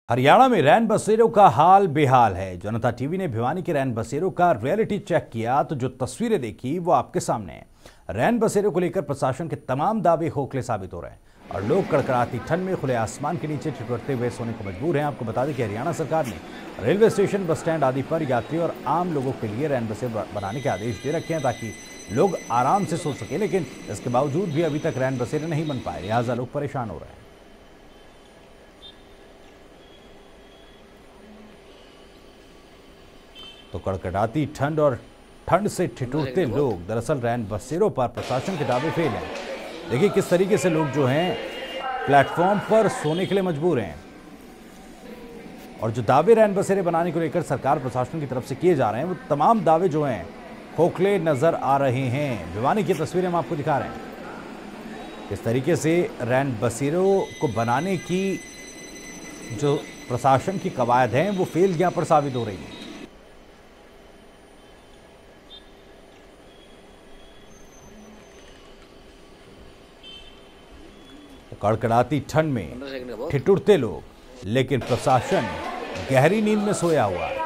हरियाणा में रैन बसेरों का हाल बेहाल है। जनता टीवी ने भिवानी के रैन बसेरों का रियलिटी चेक किया तो जो तस्वीरें देखी वो आपके सामने हैं। रैन बसेरों को लेकर प्रशासन के तमाम दावे खोखले साबित हो रहे हैं और लोग कड़कड़ाती ठंड में खुले आसमान के नीचे ठिठुरते हुए सोने को मजबूर हैं। आपको बता दें कि हरियाणा सरकार ने रेलवे स्टेशन, बस स्टैंड आदि पर यात्री और आम लोगों के लिए रैन बसें बनाने के आदेश दे रखे हैं ताकि लोग आराम से सो सके, लेकिन इसके बावजूद भी अभी तक रैन बसेरे नहीं बन पाए, लिहाजा लोग परेशान हो रहे हैं। तो कड़कड़ाती ठंड और ठंड से ठिठुरते लोग दरअसल रैन बसेरों पर प्रशासन के दावे फेल हैं। देखिए किस तरीके से लोग जो हैं प्लेटफॉर्म पर सोने के लिए मजबूर हैं और जो दावे रैन बसेरे बनाने को लेकर सरकार प्रशासन की तरफ से किए जा रहे हैं वो तमाम दावे जो हैं खोखले नजर आ रहे हैं। भिवानी की तस्वीरें हम आपको दिखा रहे हैं किस तरीके से रैन बसेरों को बनाने की जो प्रशासन की कवायद हैं वो फेल यहां पर साबित हो रही है। कड़कड़ाती ठंड में ठिठुरते लोग, लेकिन प्रशासन गहरी नींद में सोया हुआ है।